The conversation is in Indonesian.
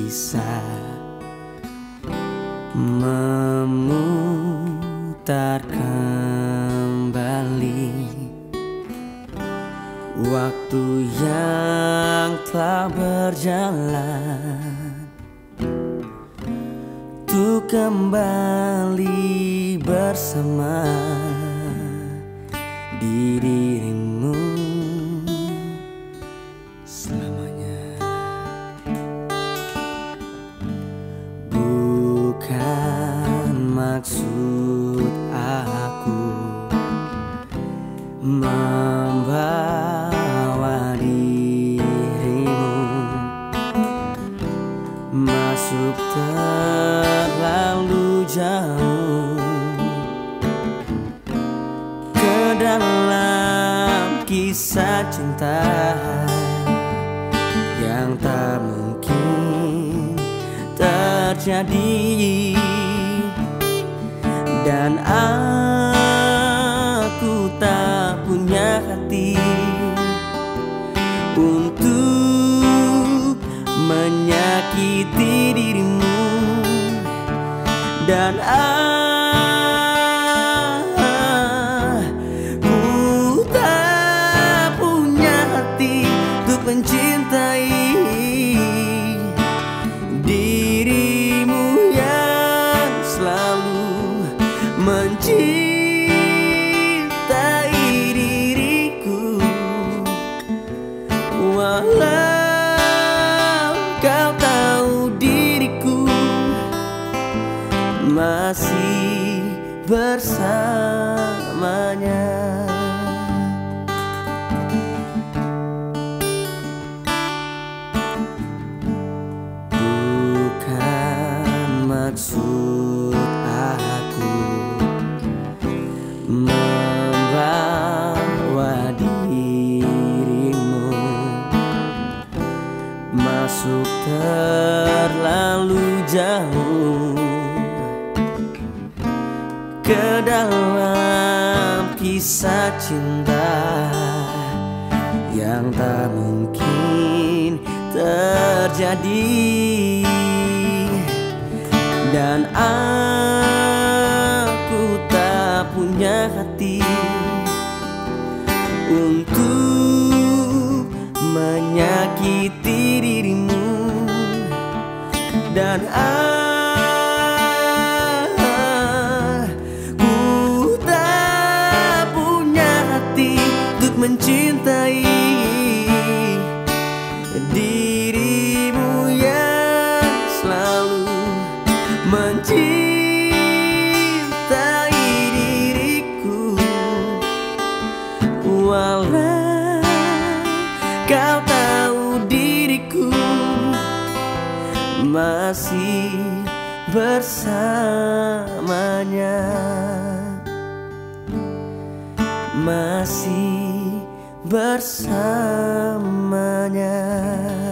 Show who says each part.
Speaker 1: bisa memutar kembali waktu yang telah berjalan, untuk kembali bersama dirimu selamanya. Bukan maksud aku membawa dirimu masuk terlalu jauh ke dalam kisah cinta yang tak mungkin terjadi. Dan aku tak punya hati untuk menyakiti dirimu. Dan aku tak punya hati untuk mencintai dirimu yang selalu mencintai diriku. Walau kau tahu diriku masih bersamanya. Bukan maksud aku membawa dirimu masuk terlalu jauh ke dalam kisah cinta yang tak mungkin terjadi. Dan aku tak punya hati untuk menyakiti dirimu. Dan aku tak punya hati untuk mencintai dirimu yang selalu mencintai diriku. Walau kau tahu diriku masih bersamanya, masih bersamanya.